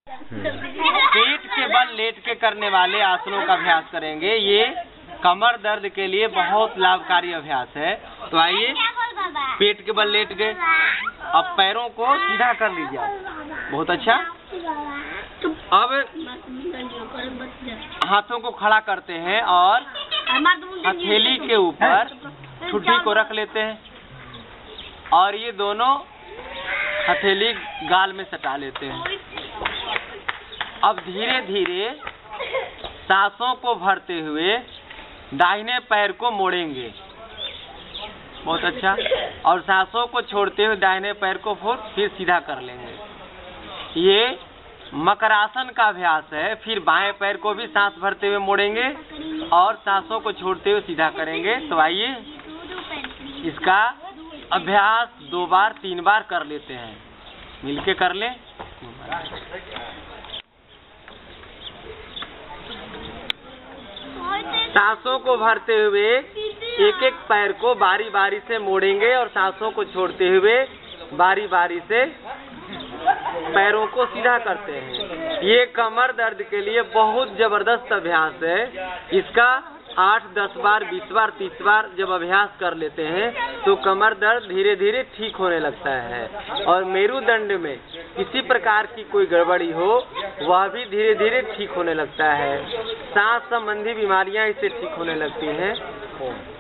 पीठ के बल लेट के करने वाले आसनों का अभ्यास करेंगे। ये कमर दर्द के लिए बहुत लाभकारी अभ्यास है। तो आइए, पेट के बल लेट गए, अब पैरों को सीधा कर लीजिए। बहुत अच्छा। अब हाथों को खड़ा करते हैं और हथेली के ऊपर ठुड्डी को रख लेते हैं और ये दोनों हथेली गाल में सटा लेते हैं। अब धीरे धीरे सांसों को भरते हुए दाहिने पैर को मोड़ेंगे। बहुत अच्छा। और सांसों को छोड़ते हुए दाहिने पैर को फिर सीधा कर लेंगे। ये मकरासन का अभ्यास है। फिर बाएं पैर को भी सांस भरते हुए मोड़ेंगे और सांसों को छोड़ते हुए सीधा करेंगे। तो आइए, इसका अभ्यास 2 बार 3 बार कर लेते हैं। मिलके कर लें। सांसों को भरते हुए एक एक पैर को बारी बारी से मोड़ेंगे और सांसों को छोड़ते हुए बारी बारी से पैरों को सीधा करते हैं। ये कमर दर्द के लिए बहुत जबरदस्त अभ्यास है। इसका 8, 10 बार, 20 बार, 30 बार जब अभ्यास कर लेते हैं तो कमर दर्द धीरे धीरे ठीक होने लगता है। और मेरुदंड में किसी प्रकार की कोई गड़बड़ी हो वह भी धीरे धीरे ठीक होने लगता है। सांस संबंधी बीमारियां इससे ठीक होने लगती हैं।